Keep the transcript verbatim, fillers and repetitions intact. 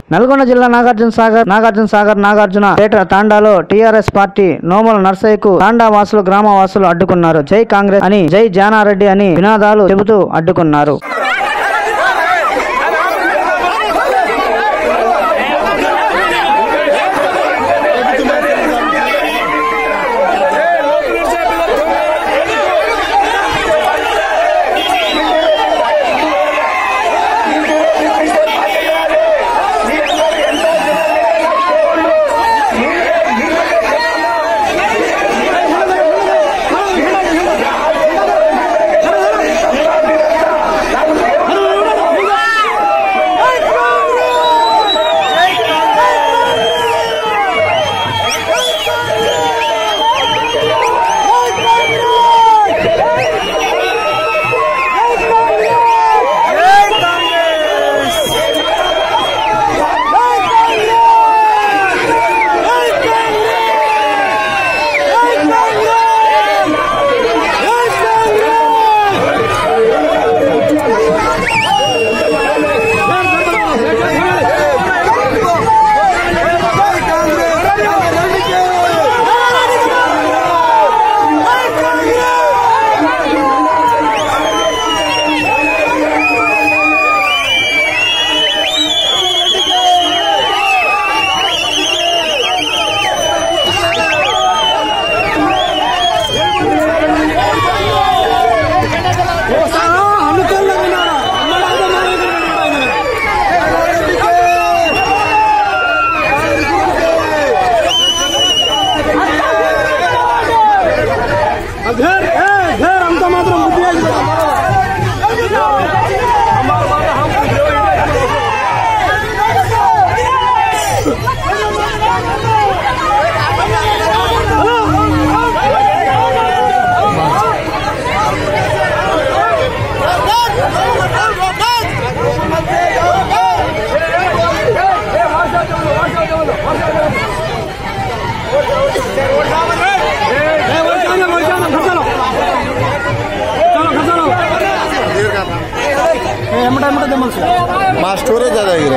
నల్గొండ జిల్లా నాగార్జున సాగర్ నాగార్జున సాగర్ నాగార్జున పేట తాండాలో TRS party Nomula నరసయ్యకు తాండా వాసులు గ్రామ వాసులు అడ్డుకున్నారు. జై కాంగ్రెస్ అని, జై జానారెడ్డి అని నినాదాలు చెబుతూ అడ్డుకున్నారు. మా స్టోరేజ్